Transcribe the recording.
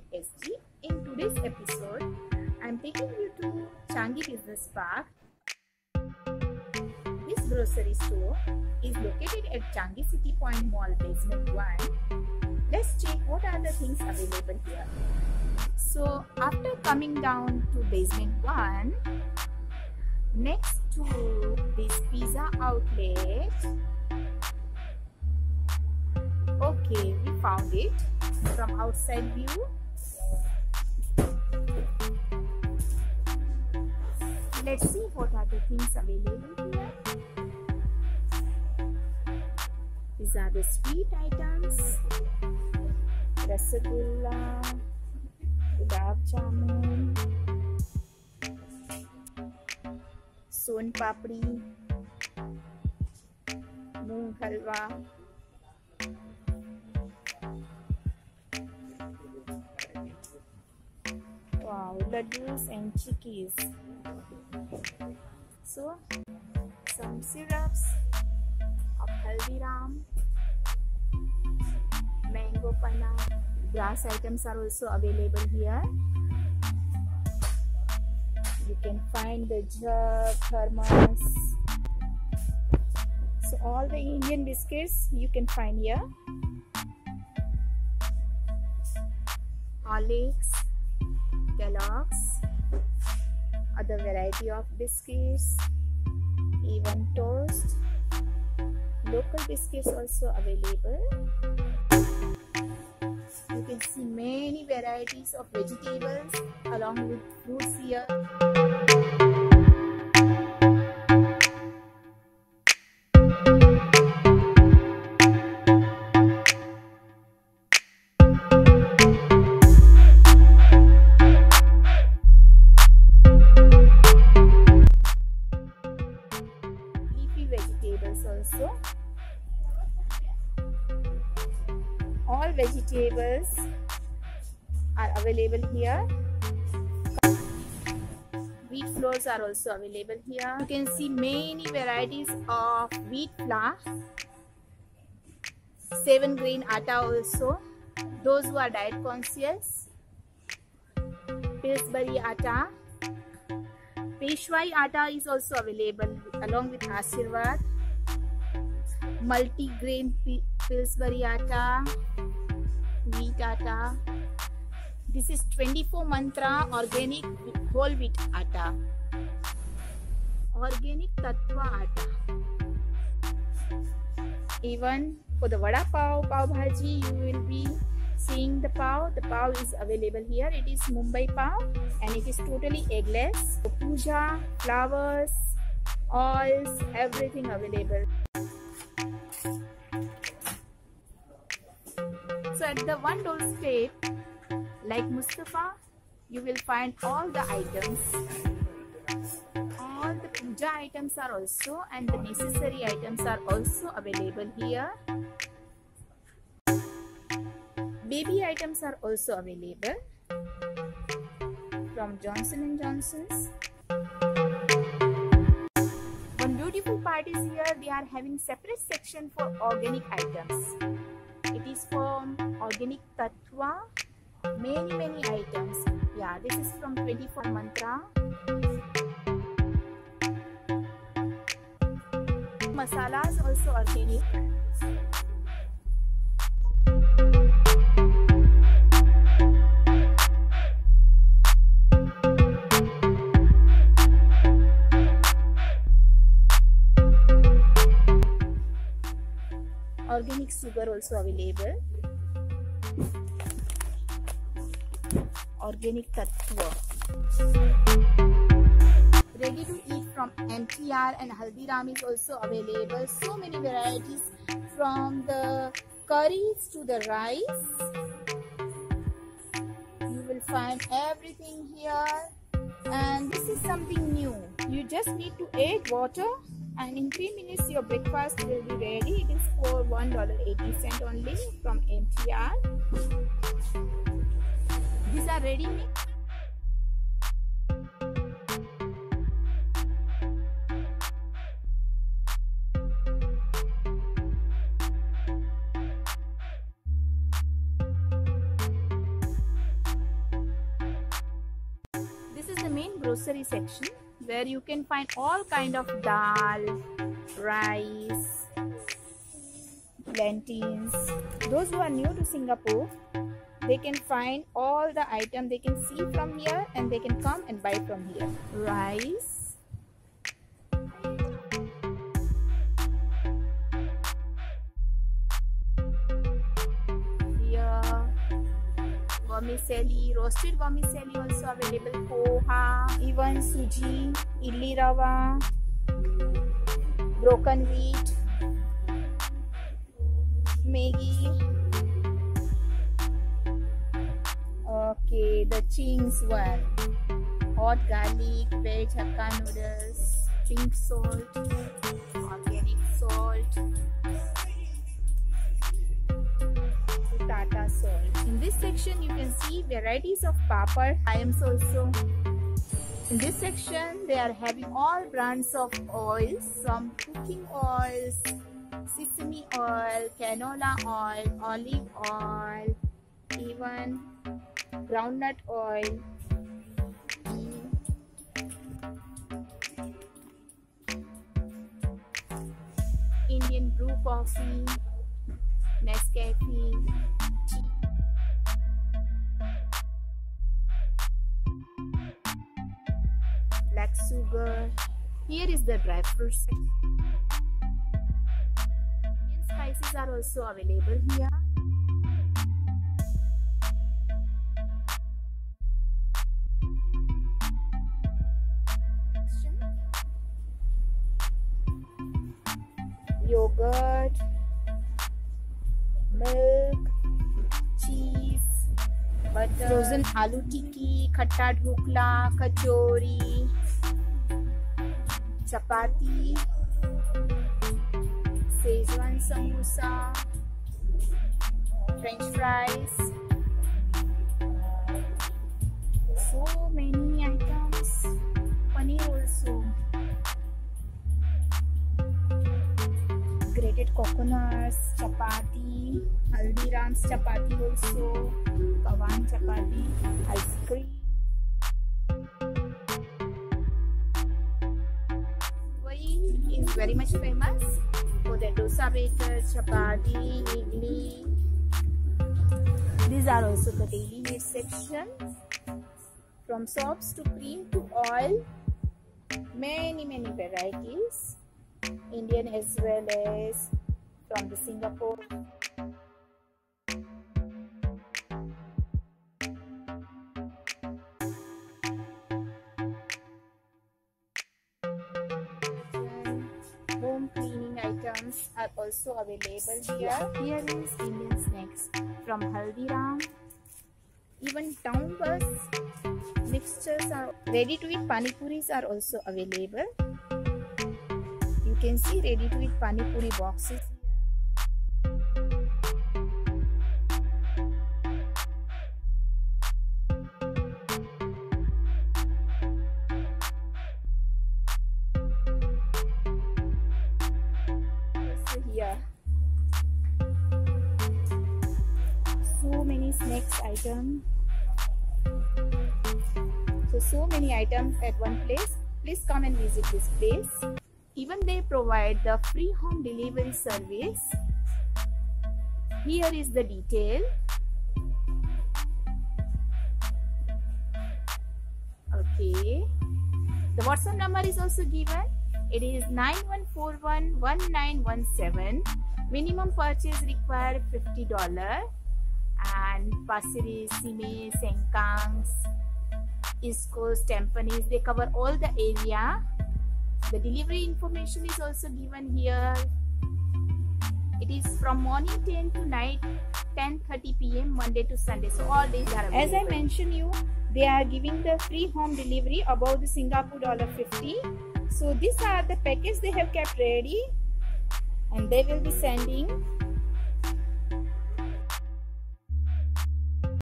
SG. In today's episode, I am taking you to Changi Business Park. This grocery store is located at Changi City Point Mall Basement 1. Let's check what are the things available here. So after coming down to Basement 1, next to this pizza outlet, okay, we found it from outside view. Let's see what are the things available here. These are the sweet items: rasgulla, gulab jamun, son papdi, moong halwa, wow, laddus and chikkis. So some syrups of Haldiram, mango panna. Glass items are also available here. You can find the jug, thermos. So all the Indian biscuits you can find here. Horlicks, Kellogg's, other variety of biscuits, even toast. Local biscuits also available. You can see many varieties of vegetables along with fruits here. Leafy vegetables also. All vegetables are available here. Wheat flours are also available here. You can see many varieties of wheat flour. 7-grain atta also. Those who are diet conscious. Pillsbury atta. Peshwai atta is also available along with Ashirwad. Multi-grain Pillsbury atta, wheat atta. This is 24 mantra organic whole wheat atta, organic tattva atta. Even for the vada pav, pav bhaji, you will be seeing the pav. The pav is available here. It is Mumbai pav and it is totally eggless. Pooja, flowers, oils, everything available. So at the one doorstep, like Mustafa, you will find all the items. All the puja items are also, and the necessary items are also available here. Baby items are also available from Johnson & Johnson's. One beautiful part is here, they are having separate section for organic items. It is from organic tattva, many items. Yeah, this is from 24 mantra. Masalas also organic. Organic sugar also available. Organic tattva. Ready to eat from MTR and Haldiram is also available. So many varieties, from the curries to the rice. You will find everything here. And this is something new. You just need to add water, and in 3 minutes your breakfast will be ready. It is for $1.80 only from MTR. These are ready made. the main grocery section where you can find all kind of dal, rice, lentils. Those who are new to Singapore, they can find all the items they can see from here and they can come and buy from here. Rice, here vermicelli, roasted vermicelli also available, poha, even suji, idli rava, broken wheat, Maggi. Okay, the Ching's one. Hot garlic, veg hakka noodles, pink salt, organic salt, Tata salt. In this section, you can see varieties of papad items also. In this section, they are having all brands of oils, some cooking oils, sesame oil, canola oil, olive oil, even groundnut oil. Indian brew coffee, Nescafe, black sugar. Here is the dry fruit section. Indian spices are also available here. Yogurt, milk, cheese, butter, frozen aloo tikki, khatta dhokla, kachori, chapati, Szechuan samosa, French fries. So many items. Paneer also. Grated coconuts, chapati, Haldiram's Chapatti also, Kawan Chapatti, ice cream. Mumbai is very much famous for their dosa batter, chapati, idli. These are also the daily needs section. From soaps to cream to oil, many varieties. Indian as well as from the Singapore. Home cleaning items are also available here. Here is Indian snacks from Haldiram. Even town bus mixtures are ready to eat. Pani puris are also available. You can see ready to eat pani puri boxes. Also here, so many snacks items. So many items at one place. Please come and visit this place. Even they provide the free home delivery service. Here is the detail. Okay. The WhatsApp number is also given. It is 91411917. Minimum purchase required $50. And Pasir Ris, Simei, Sengkang, East Coast, Tampines, they cover all the area. The delivery information is also given here. It is from morning 10 to night 10:30 p.m. Monday to Sunday. So all days are available. As I mentioned you, they are giving the free home delivery above the Singapore $50. So these are the packets they have kept ready, and they will be sending